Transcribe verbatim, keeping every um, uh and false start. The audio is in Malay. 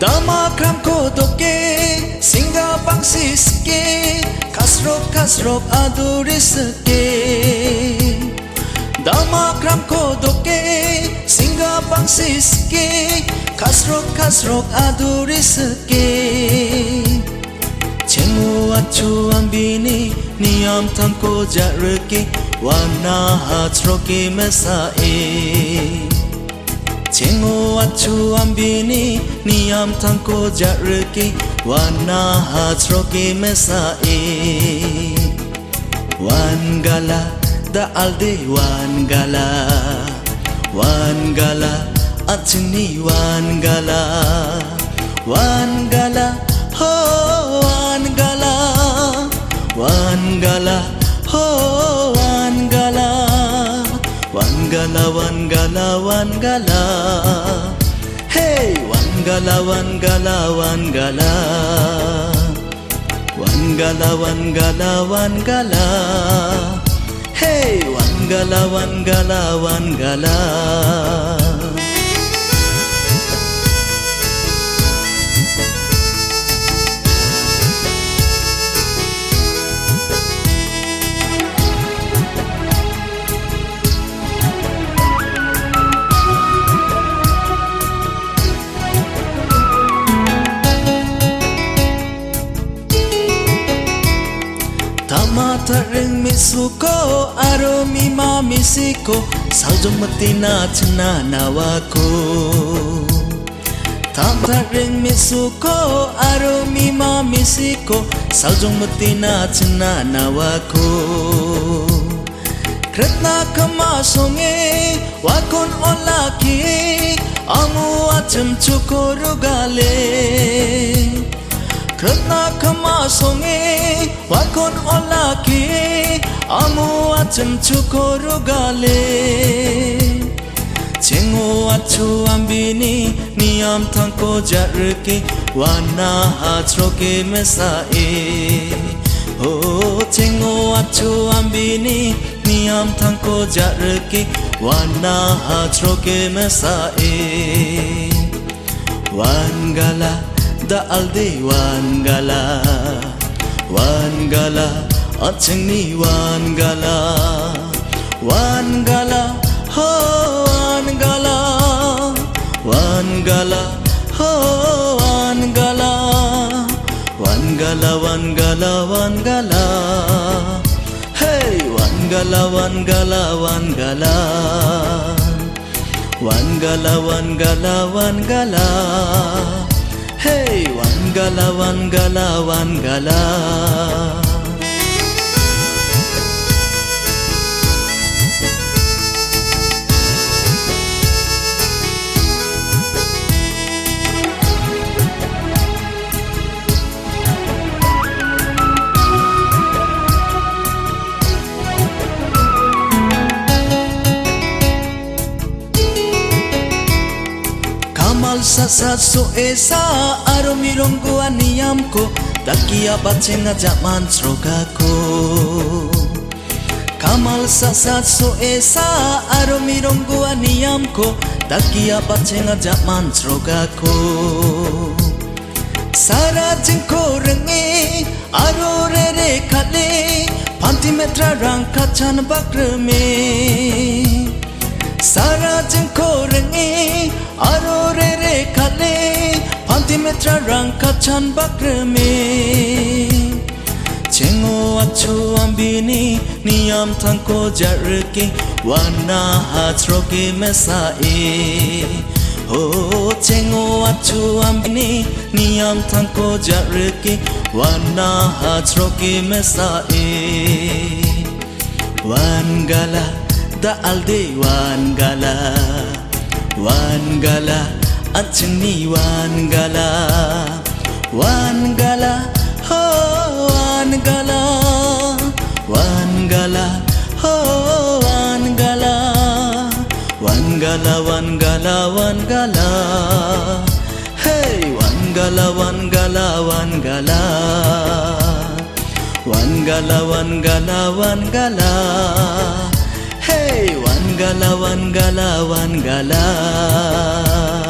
Dama kram kodoke singa bangsiske kasrok kasrok aduriske Dama kram kodoke singa bangsiske kasrok kasrok aduriske Chengu achu ambini niyam tanko jarke wana hatsroke mesae Chengu achu ambini niyam tanko jarke wana hatsroke mesae Wan gala da alde wan gala Wan gala atni wan gala Wan gala ho wan gala Wan gala ho wan gala Wan gala wan gala wan gala Hey wan gala wan gala wan gala Wan gala wan gala wan gala Hey wan gala wan gala wan gala Tamata ring misuko aro mima misiko saljong matina chna nawako Tamata ring misuko aro mima misiko saljong matina chna nawako Kretna kama songe wakon olaki amu acham chukoro gale Kretna kama songe wakon olaki amu acham chukoro gale Chengu achu ambini niyam tanko jarke wana hatsroke mesae Oh chengu achu ambini niyam tanko jarke wana hatsroke mesae Wan gala da alde wan gala Wan gala achni wan gala Wan gala ho wan gala Wan gala ho wan gala Wan gala wan gala wan gala Hey wan gala wan gala wan gala Wan gala wan gala wan gala Hey wan gala wan gala wan gala Sasat so esa aro mirongo aniyamko takia bachenga jaman srogako Kamal sasat so esa aro mirongo aniyamko takia bachenga jaman srogako Sara jingko rengi aro rere kale pantimetra rang kachan bakreme Sara jingko rengi aro rere kale pantimetra rang kachan bakreme Chengu achu ambini niyam tanko jarke wana hatsroke mesae Oh chengu achu ambini niyam tanko jarke wana hatsroke mesae Wan gala da alde wan gala Wan gala achni wan gala Wan gala ho wan gala Wan gala ho wan gala Wan gala wan gala wan gala Hey wan gala wan gala wan gala Wan gala wan gala wan gala Hey wan gala wan gala wan gala